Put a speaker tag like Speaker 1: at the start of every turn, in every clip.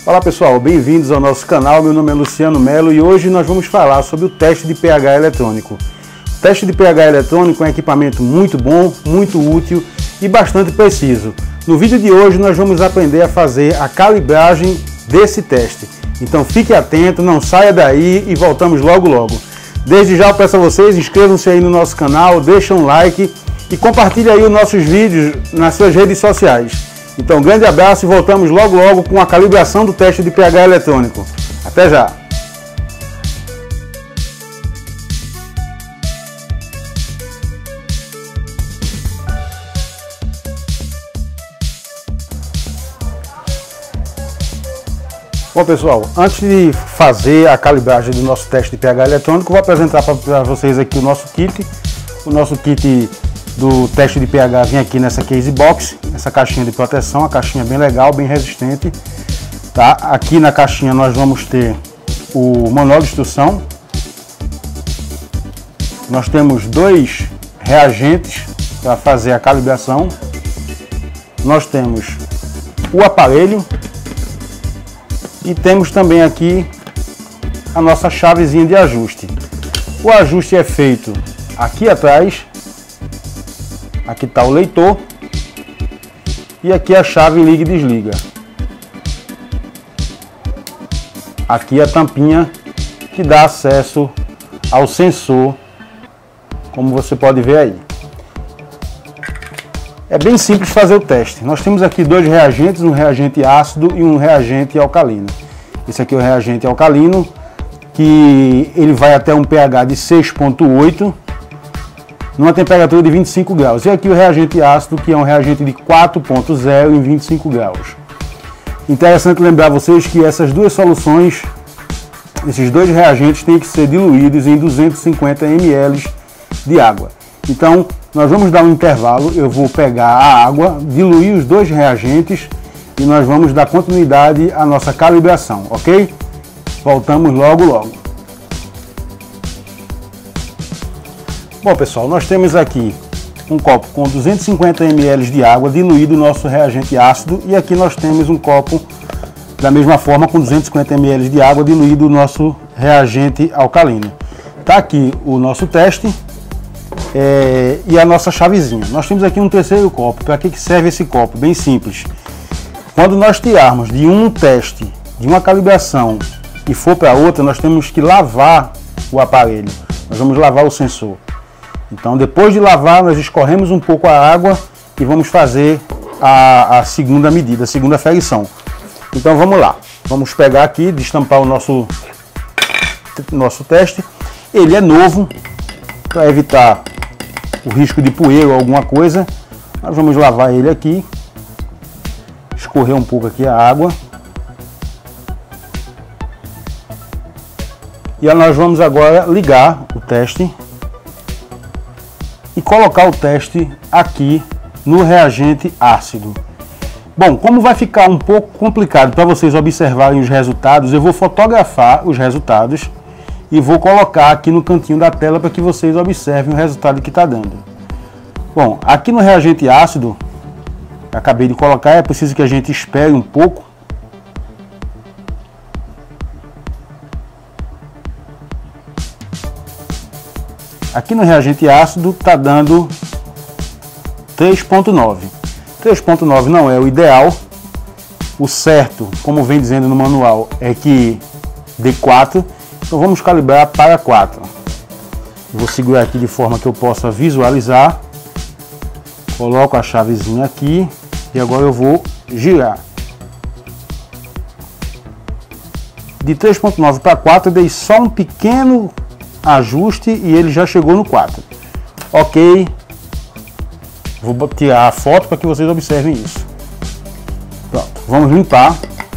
Speaker 1: Olá pessoal, bem-vindos ao nosso canal. Meu nome é Luciano Melo e hoje nós vamos falar sobre o teste de pH eletrônico. O teste de pH eletrônico é um equipamento muito bom, muito útil e bastante preciso. No vídeo de hoje nós vamos aprender a fazer a calibragem desse teste. Então fique atento, não saia daí e voltamos logo logo. Desde já eu peço a vocês, inscrevam-se aí no nosso canal, deixem um like e compartilhem aí os nossos vídeos nas suas redes sociais. Então, um grande abraço e voltamos logo logo com a calibração do teste de pH eletrônico. Até já! Bom pessoal, antes de fazer a calibragem do nosso teste de pH eletrônico, vou apresentar para vocês aqui o nosso kit. O nosso kit do teste de pH vem aqui nessa case box, essa caixinha de proteção, a caixinha bem legal, bem resistente, tá? Aqui na caixinha nós vamos ter o manual de instrução. Nós temos dois reagentes para fazer a calibração. Nós temos o aparelho e temos também aqui a nossa chavezinha de ajuste. O ajuste é feito aqui atrás. Aqui está o leitor e aqui a chave liga e desliga. Aqui a tampinha que dá acesso ao sensor, como você pode ver aí. É bem simples fazer o teste. Nós temos aqui dois reagentes, um reagente ácido e um reagente alcalino. Esse aqui é o reagente alcalino, que ele vai até um pH de 6,8 numa temperatura de 25 graus. E aqui o reagente ácido, que é um reagente de 4,0 em 25 graus. Interessante lembrar vocês que essas duas soluções, esses dois reagentes têm que ser diluídos em 250 ml de água. Então, nós vamos dar um intervalo, eu vou pegar a água, diluir os dois reagentes e nós vamos dar continuidade à nossa calibração, ok? Voltamos logo logo. Bom pessoal, nós temos aqui um copo com 250 ml de água, diluído o nosso reagente ácido, e aqui nós temos um copo da mesma forma com 250 ml de água, diluído o nosso reagente alcalino. Tá aqui o nosso teste e a nossa chavezinha. Nós temos aqui um terceiro copo. Para que serve esse copo? Bem simples. Quando nós tirarmos de um teste, de uma calibração e for para outra, nós temos que lavar o aparelho. Nós vamos lavar o sensor. Então, depois de lavar, nós escorremos um pouco a água e vamos fazer a segunda medida, a segunda aferição. Então, vamos lá. Vamos pegar aqui, destampar o nosso teste. Ele é novo, para evitar o risco de poeira ou alguma coisa. Nós vamos lavar ele aqui, escorrer um pouco aqui a água. E nós vamos agora ligar o teste e colocar o teste aqui no reagente ácido. Bom, como vai ficar um pouco complicado para vocês observarem os resultados, eu vou fotografar os resultados e vou colocar aqui no cantinho da tela para que vocês observem o resultado que está dando. Bom, aqui no reagente ácido, acabei de colocar, é preciso que a gente espere um pouco. Aqui no reagente ácido está dando 3,9. 3,9 não é o ideal. O certo, como vem dizendo no manual, é que dê 4. Então vamos calibrar para 4. Vou segurar aqui de forma que eu possa visualizar. Coloco a chavezinha aqui e agora eu vou girar. De 3,9 para 4 eu dei só um pequeno ajuste e ele já chegou no 4. Ok, vou tirar a foto para que vocês observem isso. Pronto, vamos limpar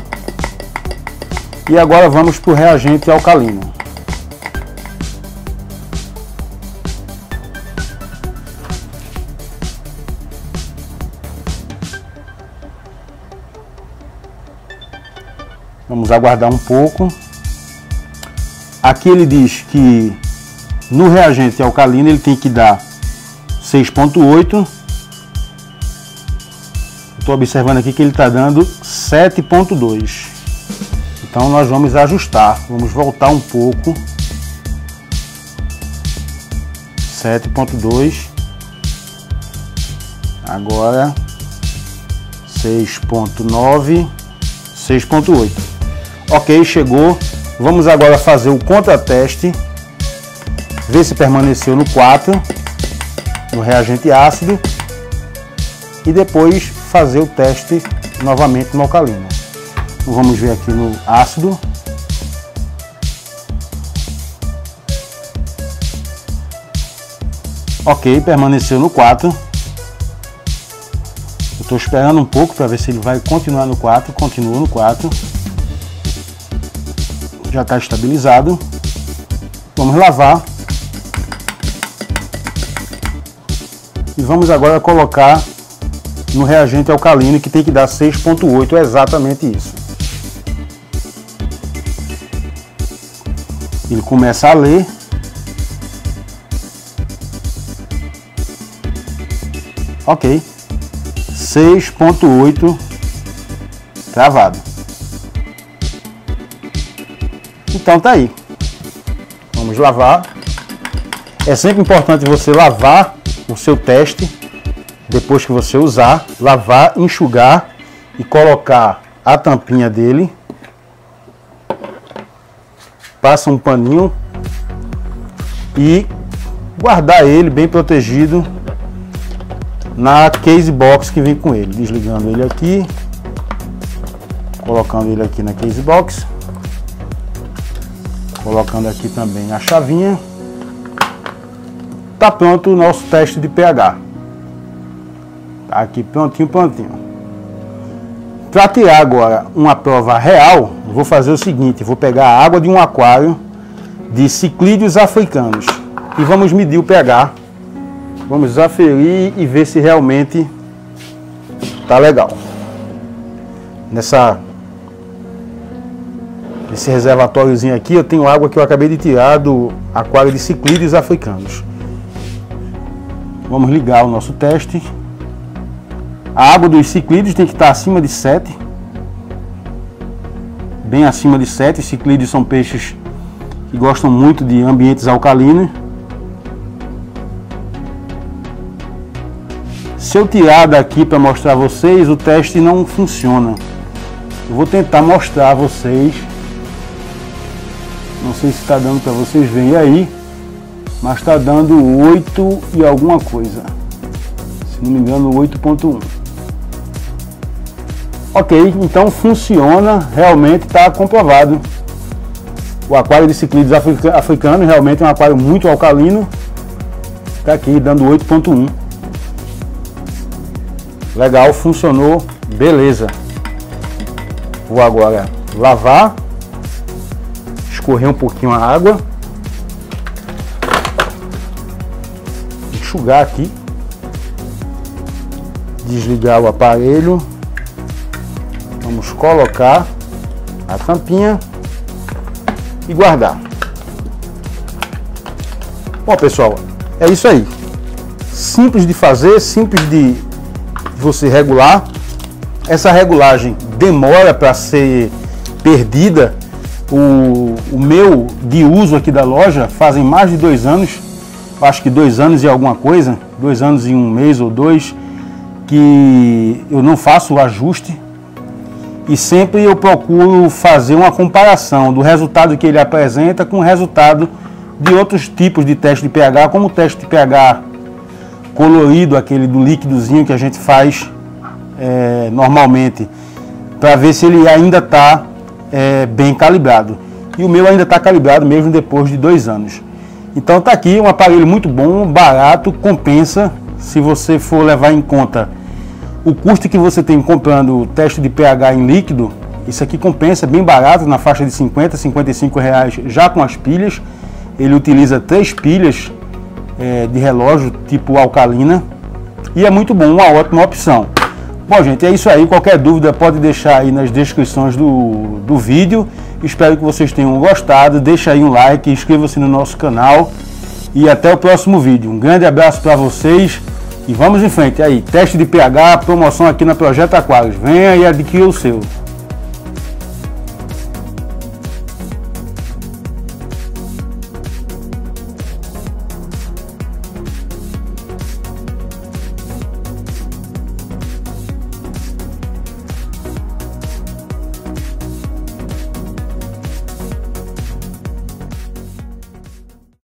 Speaker 1: e agora vamos para o reagente alcalino. Vamos aguardar um pouco. Aqui ele diz que no reagente alcalino ele tem que dar 6,8. Estou observando aqui que ele está dando 7,2. Então nós vamos ajustar, vamos voltar um pouco. 7.2. Agora 6.9, 6.8. Ok, chegou. Vamos agora fazer o contrateste, ver se permaneceu no 4, no reagente ácido, e depois fazer o teste novamente no alcalino. Então, vamos ver aqui no ácido. Ok, permaneceu no 4. Eu estou esperando um pouco para ver se ele vai continuar no 4. Continua no 4. Já está estabilizado. Vamos lavar. E vamos agora colocar no reagente alcalino, que tem que dar 6.8. É exatamente isso. Ele começa a ler. Ok. 6.8 travado. Então tá aí. Vamos lavar. É sempre importante você lavar o seu teste depois que você usar, lavar, enxugar e colocar a tampinha dele. Passa um paninho e guardar ele bem protegido na case box que vem com ele. Desligando ele aqui, colocando ele aqui na case box, colocando aqui também a chavinha. Tá pronto o nosso teste de pH. Tá aqui prontinho, prontinho. Para tirar agora uma prova real, vou fazer o seguinte: vou pegar a água de um aquário de ciclídeos africanos e vamos medir o pH. Vamos aferir e ver se realmente tá legal. Nesse reservatóriozinho aqui eu tenho água que eu acabei de tirar do aquário de ciclídeos africanos. Vamos ligar o nosso teste. A água dos ciclídeos tem que estar acima de 7. Bem acima de 7. Os ciclídeos são peixes que gostam muito de ambientes alcalinos. Se eu tirar daqui para mostrar a vocês, o teste não funciona. Eu vou tentar mostrar a vocês. Não sei se está dando para vocês verem aí, mas está dando 8 e alguma coisa. Se não me engano, 8.1. Ok, então funciona, realmente está comprovado. O aquário de ciclídeos africano realmente é um aquário muito alcalino. Está aqui dando 8.1. Legal, funcionou, beleza. Vou agora lavar, escorrer um pouquinho a água, enxugar aqui, desligar o aparelho, vamos colocar a tampinha e guardar. Bom, pessoal, é isso aí. Simples de fazer, simples de você regular. Essa regulagem demora para ser perdida. O meu de uso aqui da loja fazem mais de 2 anos, acho que 2 anos e alguma coisa, 2 anos e 1 mês ou 2, que eu não faço o ajuste, e sempre eu procuro fazer uma comparação do resultado que ele apresenta com o resultado de outros tipos de teste de pH, como o teste de pH colorido, aquele do líquidozinho que a gente faz normalmente, para ver se ele ainda está bem calibrado. E o meu ainda está calibrado mesmo depois de 2 anos. Então está aqui um aparelho muito bom, barato, compensa se você for levar em conta o custo que você tem comprando o teste de pH em líquido. Isso aqui compensa, bem barato, na faixa de 50, 55 reais já com as pilhas. Ele utiliza 3 pilhas de relógio tipo alcalina e é muito bom, uma ótima opção. Bom, gente, é isso aí. Qualquer dúvida pode deixar aí nas descrições do vídeo. Espero que vocês tenham gostado. Deixa aí um like, inscreva-se no nosso canal e até o próximo vídeo. Um grande abraço para vocês e vamos em frente aí. Teste de pH, promoção aqui na Projeto Aquários. Venha e adquira o seu.